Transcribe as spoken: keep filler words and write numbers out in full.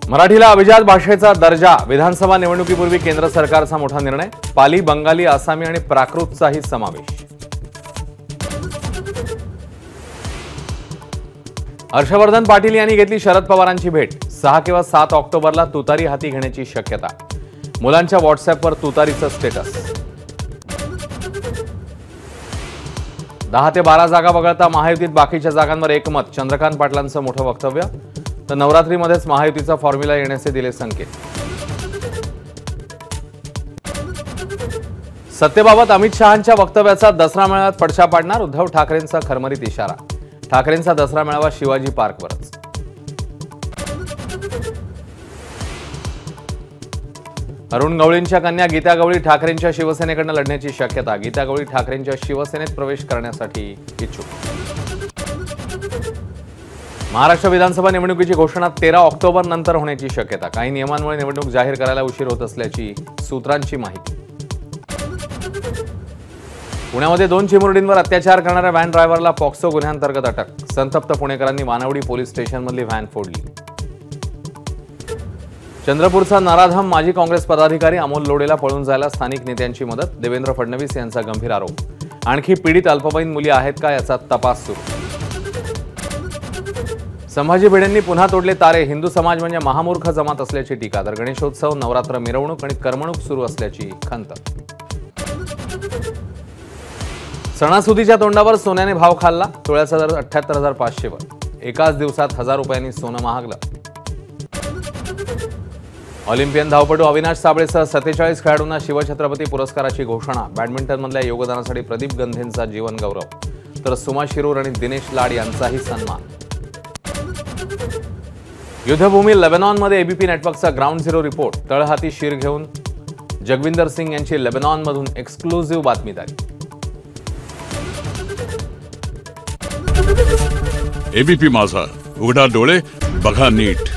मराठीला अभिजात भाषेचा दर्जा, विधानसभा निवडणुकीपूर्वी केंद्र सरकारचा मोठा निर्णय, पाली, बंगाली, आसामी आणि प्राकृतचाही समावेश। हर्षवर्धन पाटील यांनी घेतली शरद पवारांची भेट, सहा किंवा सात ऑक्टोबरला तुतारी हाती घेण्याची शक्यता, मुलांच्या व्हॉट्सअॅपवर तुतारीचं स्टेटस। दहा ते बारा जागा वगळता महायुतीत बाकीच्या जागांवर एकमत, चंद्रकांत पाटलांचं मोठं वक्तव्य, तर नवरात्रीमध्येच महायुतीचा फॉर्म्युला येण्याचे दिले संकेत। सत्तेबाबत अमित शहांच्या वक्तव्याचा दसरा मेळाव्यात फडशा पाडणार, उद्धव ठाकरेंचा खरमरीत इशारा, ठाकरेंचा दसरा मेळावा शिवाजी पार्कवरच। अरुण गवळींच्या कन्या गीता गवळी ठाकरेंच्या शिवसेनेकडून लढण्याची शक्यता, गीता गवळी ठाकरेंच्या शिवसेनेत प्रवेश करण्यासाठी इच्छुक। महाराष्ट्र विधानसभा निवडणुकीची घोषणा तेरा ऑक्टोबर नंतर होण्याची शक्यता, काही नियमांमुळे निवडणूक जाहीर करायला उशीर होत असल्याची सूत्रांची माहिती। पुण्यामध्ये दोन चिमुरडींवर अत्याचार करणाऱ्या व्हॅन ड्रायव्हरला पॉक्सो गुन्ह्यांतर्गत अटक, संतप्त पुणेकरांनी वानवडी पोलीस स्टेशनमधली व्हॅन फोडली। चंद्रपूरचा नराधम माजी काँग्रेस पदाधिकारी अमोल लोढेला पळून जायला स्थानिक नेत्यांची मदत, देवेंद्र फडणवीस यांचा गंभीर आरोप, आणखी पीडित अल्पवयीन मुली आहेत का याचा तपास सुरू। संभाजी भिडेंनी पुन्हा तोडले तारे, हिंदू समाज म्हणजे महामूर्ख जमात असल्याची टीका, तर गणेशोत्सव, नवरात्र, मिरवणूक आणि करमणूक सुरू असल्याची खंत। सणासुदीच्या तोंडावर सोन्याने भाव खाल्ला, तोळ्याचा दर अठ्ठ्याहत्तर हजार पाचशे वर, एकाच दिवसात हजार रुपयांनी सोनं महागलं। ऑलिम्पियन धावपटू अविनाश साबळेसह सत्तेचाळीस खेळाडूंना शिवछत्रपती पुरस्काराची घोषणा, बॅडमिंटनमधल्या योगदानासाठी प्रदीप गंधेंचा जीवन गौरव, तर सुमा शिरूर आणि दिनेश लाड यांचाही सन्मान। युद्धभूमी लेबनॉनमध्ये एबीपी नेटवर्कचा ग्राउंड झिरो रिपोर्ट, तळहाती शीर घेऊन जगविंदर सिंग यांची लेबनॉनमधून एक्सक्लुझिव्ह बातमीदारी। एबीपी माझा, उघडा डोळे बघा नीट।